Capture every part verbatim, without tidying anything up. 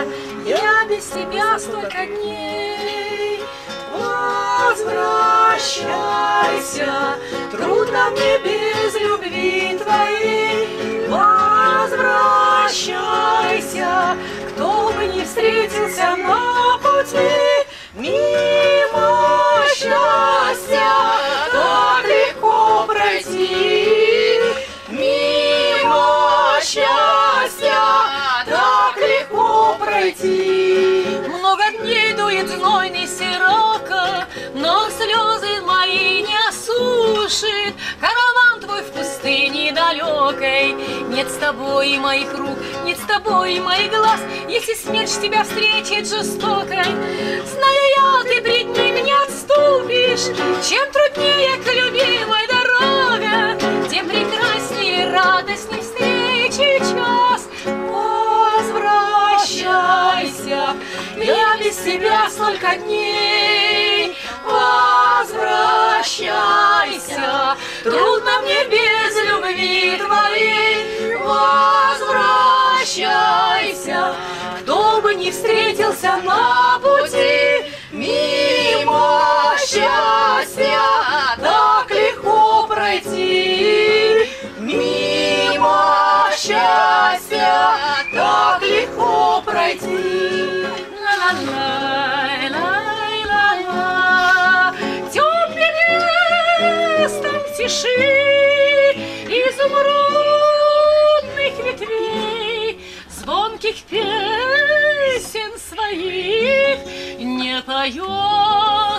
я без тебя столько дней. Возвращайся, трудно мне без любви твоей. Возвращайся, кто бы ни встретился на пути. Мимо счастья так легко пройти. Мимо счастья так легко пройти. Много дней дует знойный сирока, но слезы мои не осушит. Караван твой в пустыне далекой. Нет с тобой моих рук, нет с тобой моих глаз. Если смерть тебя встретит жестокой, знаю я, ты пред ним не отступишь. Чем труднее к любимой дорога, тем прекраснее радостней встречи час. Возвращайся, я без тебя столько дней. Возвращайся, трудно мне без любви твоей. Возвращайся, кто бы ни встретился на пути. Мимо счастья так легко пройти. Мимо счастья так легко пройти. Ла-ла-ла-ла-ла-ла. Темным местом в тиши изумрудных ветвей, звонких песен своих не поет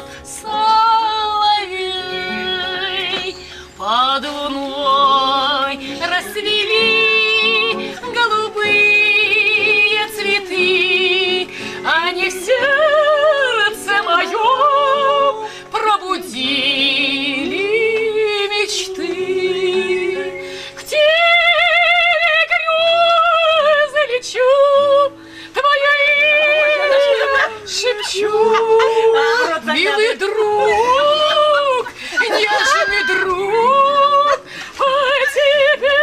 соловей. Под луной расцвели голубые цветы, они в сердце моем пробудили мечты. К тебе грезы лечу, твое имя шепчу. Милый друг, нежный друг, по тебе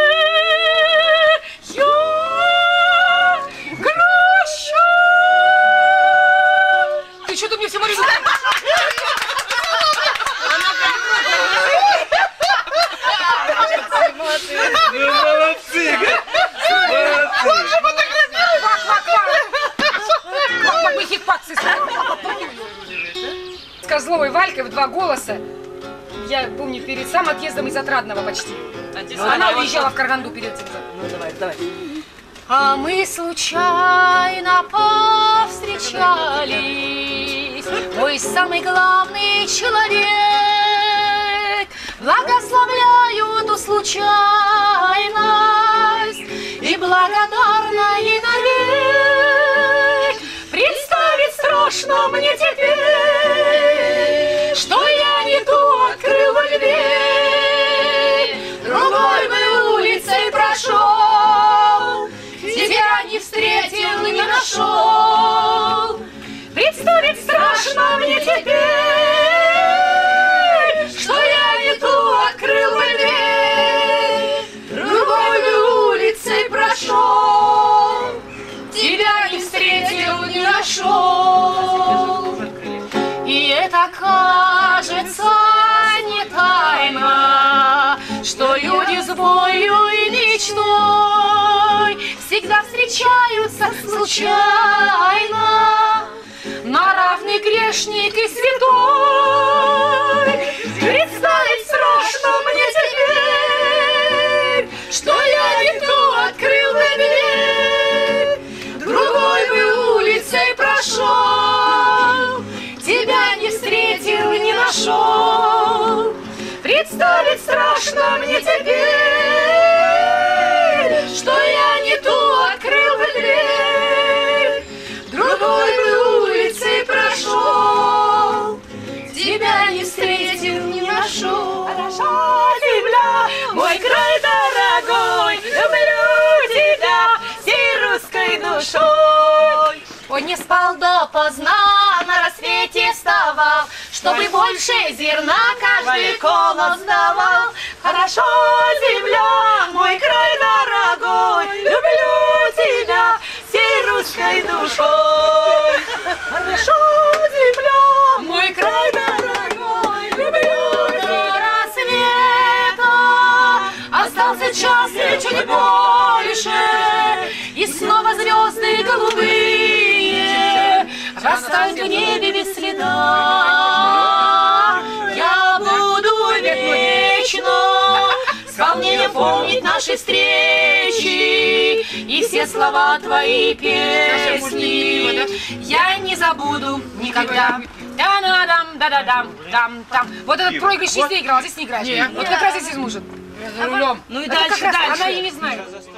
я грущу. Ты что-то мне все моришь? Молодцы! Молодцы! С Козловой Валькой в два голоса. Я помню, перед самым отъездом из Отрадного почти. Она уезжала в Караганду перед этим. Ну давай, давай. А мы случайно повстречались, мой самый главный человек. Благословляю эту случайность и благодарна ей навек. Представить страшно мне теперь, что я не ту открыл во дверь. Другой бы улицей прошел, тебя не встретил, не нашел. Представить страшно мне теперь, что я не ту открыл бы дверь. Другой бы улицей прошел, тебя не встретил, не нашел. И это кажется не тайна, что люди с болью и мечтой всегда встречаются случайно. На равный грешник и святой. Представить страшно мне теперь, что я не ту открыл бы дверь. Другой бы улицей прошел, тебя не встретил, не нашел. Представить страшно мне теперь, что я не ту открыл бы дверь. Другой бы улицей прошел, тебя не встретил, не нашел. Хороша земля, мой край дорогой, люблю тебя всей русской душой. Ой, не спал допоздна, на рассвете вставал, чтобы больше зерна каждый колос давал. Хорошо, земля, мой край дорогой, люблю тебя всей русской душой. больше, и снова звезды голубые растают в небе без следа. Я буду вечно с волнением помнить наши встречи и все слова твои песни. Я не забуду никогда. Да-да-дам, да-да-дам, дам-там. Вот этот проигрыш здесь ты играл, здесь не играешь. Вот как раз здесь может. За рулем. Ну и дальше, дальше. Она и не знает.